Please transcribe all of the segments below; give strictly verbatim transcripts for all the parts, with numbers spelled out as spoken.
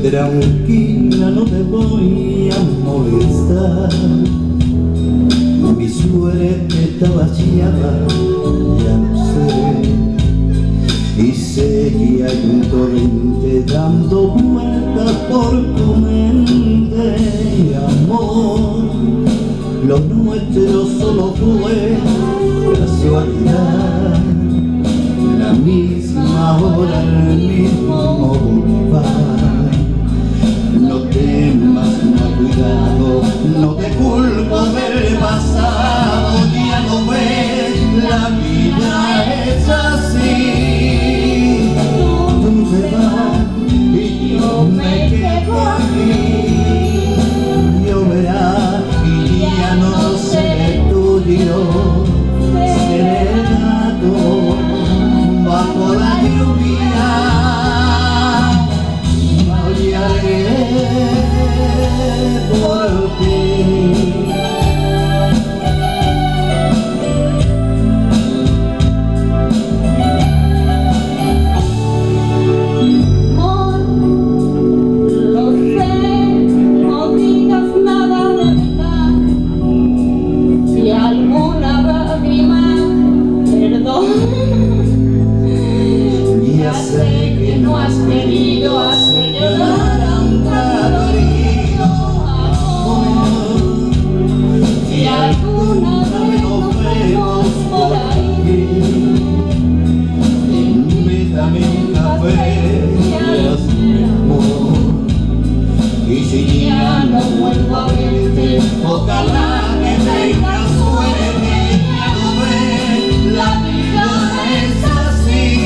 Tranquila, no te voy a molestar. Mi suerte está vaciada, ya lo sé. Y sé que hay un torrente dando vueltas por tu mente. Amor, lo nuestro solo fue casualidad. La misma hora, el mismo lugar. No temas, no cuidado, no te culpo del pasado. Ya lo ves, la vida es así. Tú te vas y yo me quedo aquí. Lloverá y ya no seré tuyo, seré gato bajo la lluvia. Maullaré por ti. Amor, lo sé, no digas nada de verdad. Si alguna lágrima, perdón. Ya sé que no has querido hacer llorar a un gato herido. Amor, si alguna vez nos vemos por ahí, invítame un café y hazme amor. Y si ya no vuelvo a verte, ojalá que tengas suerte. Ya lo ves, la vida es así.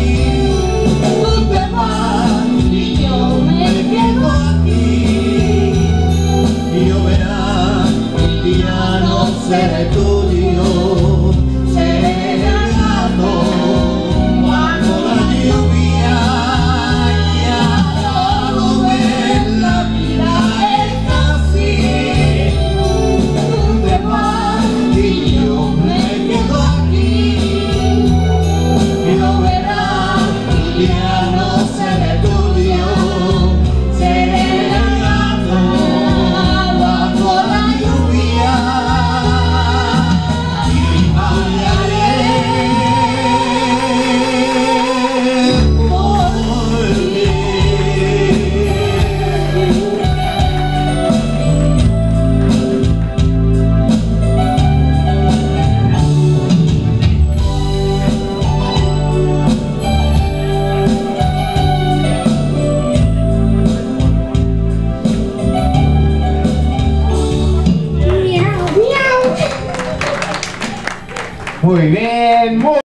Seré tuyo, seré gato bajo la lluvia. Ya lo ves, la vida es así. Tú te vas y yo me quedo aquí. Lo verás, ya no seré tuyo, seré gato bajo la lluvia. Muy bien, muy